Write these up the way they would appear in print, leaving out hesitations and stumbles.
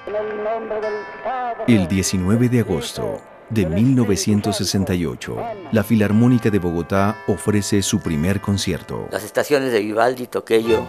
El 19 de agosto de 1968, la Filarmónica de Bogotá ofrece su primer concierto. Las estaciones de Vivaldi, Toquello.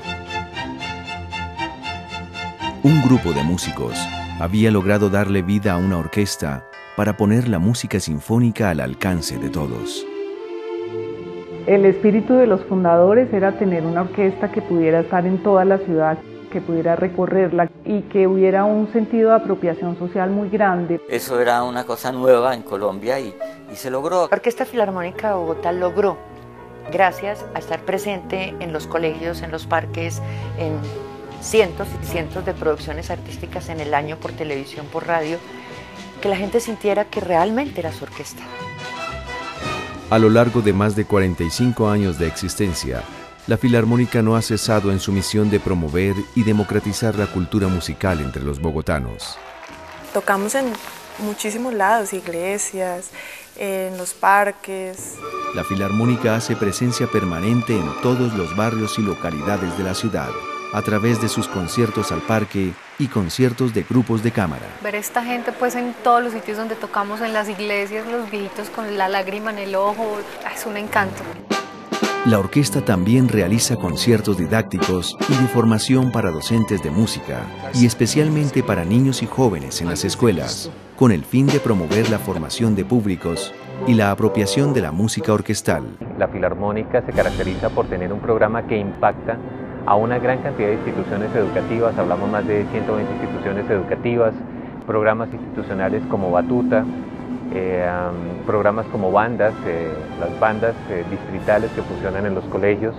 Un grupo de músicos había logrado darle vida a una orquesta para poner la música sinfónica al alcance de todos. El espíritu de los fundadores era tener una orquesta que pudiera estar en toda la ciudad, que pudiera recorrerla y que hubiera un sentido de apropiación social muy grande. Eso era una cosa nueva en Colombia y se logró. La Orquesta Filarmónica de Bogotá logró, gracias a estar presente en los colegios, en los parques, en cientos y cientos de producciones artísticas en el año por televisión, por radio, que la gente sintiera que realmente era su orquesta. A lo largo de más de 45 años de existencia, la Filarmónica no ha cesado en su misión de promover y democratizar la cultura musical entre los bogotanos. Tocamos en muchísimos lados, iglesias, en los parques. La Filarmónica hace presencia permanente en todos los barrios y localidades de la ciudad, a través de sus conciertos al parque y conciertos de grupos de cámara. Ver esta gente pues en todos los sitios donde tocamos, en las iglesias, los viejitos con la lágrima en el ojo, es un encanto. La orquesta también realiza conciertos didácticos y de formación para docentes de música y especialmente para niños y jóvenes en las escuelas, con el fin de promover la formación de públicos y la apropiación de la música orquestal. La Filarmónica se caracteriza por tener un programa que impacta a una gran cantidad de instituciones educativas, hablamos más de 120 instituciones educativas, programas institucionales como Batuta, programas como bandas, las bandas distritales que funcionan en los colegios.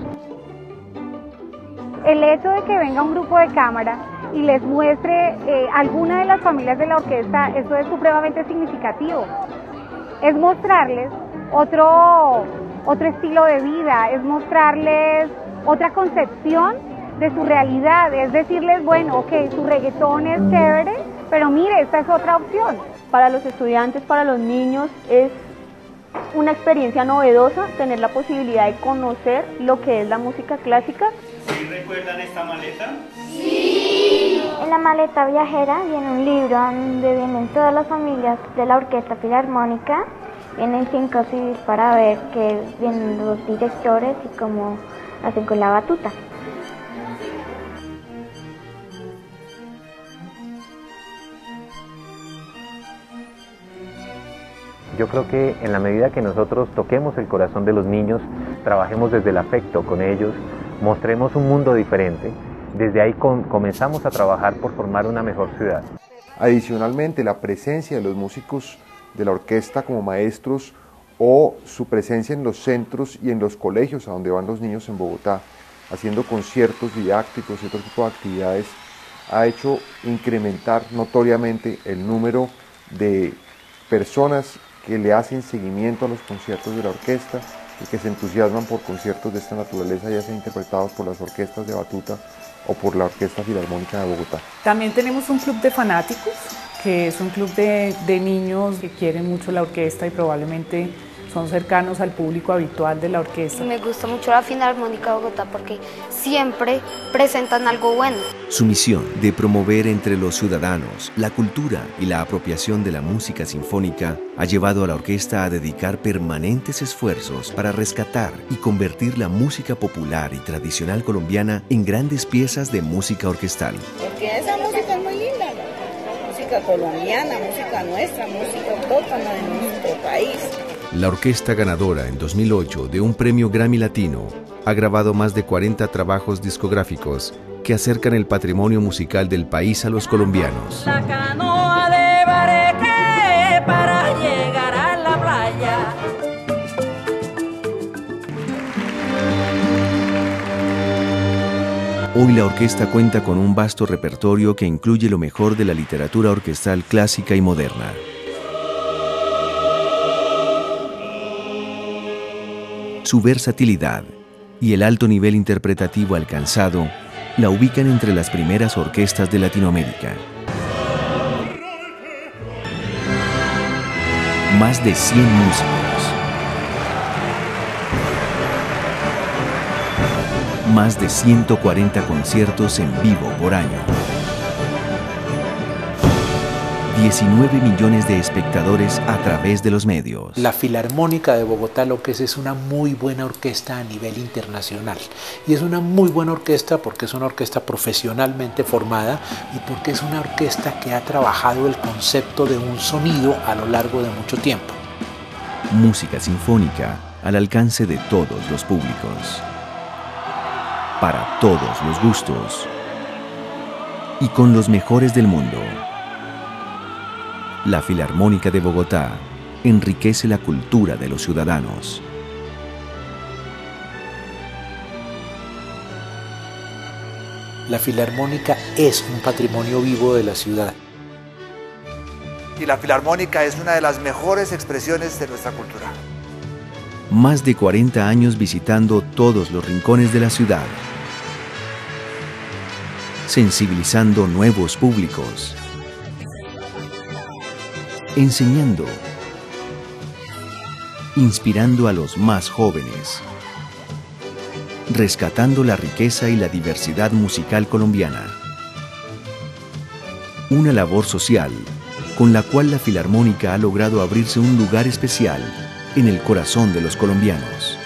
El hecho de que venga un grupo de cámara y les muestre alguna de las familias de la orquesta, eso es supremamente significativo. Es mostrarles otro estilo de vida, es mostrarles otra concepción de su realidad, es decirles, bueno, ok, su reggaetón es chévere, pero mire, esta es otra opción. Para los estudiantes, para los niños, es una experiencia novedosa tener la posibilidad de conocer lo que es la música clásica. ¿Sí recuerdan esta maleta? Sí. En la maleta viajera viene un libro donde vienen todas las familias de la Orquesta Filarmónica, vienen 5 CDs para ver que vienen los directores y cómo hacen con la batuta. Yo creo que en la medida que nosotros toquemos el corazón de los niños, trabajemos desde el afecto con ellos, mostremos un mundo diferente, desde ahí comenzamos a trabajar por formar una mejor ciudad. Adicionalmente, la presencia de los músicos de la orquesta como maestros o su presencia en los centros y en los colegios a donde van los niños en Bogotá, haciendo conciertos didácticos y otro tipo de actividades, ha hecho incrementar notoriamente el número de personas que le hacen seguimiento a los conciertos de la orquesta y que se entusiasman por conciertos de esta naturaleza, ya sean interpretados por las orquestas de Batuta o por la Orquesta Filarmónica de Bogotá. También tenemos un club de fanáticos, que es un club de niños que quieren mucho la orquesta y probablemente son cercanos al público habitual de la orquesta. Me gusta mucho la Filarmónica de Bogotá porque siempre presentan algo bueno. Su misión de promover entre los ciudadanos la cultura y la apropiación de la música sinfónica ha llevado a la orquesta a dedicar permanentes esfuerzos para rescatar y convertir la música popular y tradicional colombiana en grandes piezas de música orquestal. Porque esa música es muy linda, ¿no? Música colombiana, música nuestra, música autóctona de nuestro país. La orquesta ganadora en 2008 de un premio Grammy Latino ha grabado más de 40 trabajos discográficos que acercan el patrimonio musical del país a los colombianos. La canoa de Bareque para llegar a la playa. Hoy la orquesta cuenta con un vasto repertorio que incluye lo mejor de la literatura orquestal clásica y moderna. Su versatilidad y el alto nivel interpretativo alcanzado la ubican entre las primeras orquestas de Latinoamérica. Más de 100 músicos. Más de 140 conciertos en vivo por año. 19 millones de espectadores a través de los medios. La Filarmónica de Bogotá lo que es una muy buena orquesta a nivel internacional. Y es una muy buena orquesta porque es una orquesta profesionalmente formada y porque es una orquesta que ha trabajado el concepto de un sonido a lo largo de mucho tiempo. Música sinfónica al alcance de todos los públicos. Para todos los gustos. Y con los mejores del mundo. La Filarmónica de Bogotá enriquece la cultura de los ciudadanos. La Filarmónica es un patrimonio vivo de la ciudad. Y la Filarmónica es una de las mejores expresiones de nuestra cultura. Más de 40 años visitando todos los rincones de la ciudad. Sensibilizando nuevos públicos. Enseñando. Inspirando a los más jóvenes. Rescatando la riqueza y la diversidad musical colombiana. Una labor social con la cual la Filarmónica ha logrado abrirse un lugar especial en el corazón de los colombianos.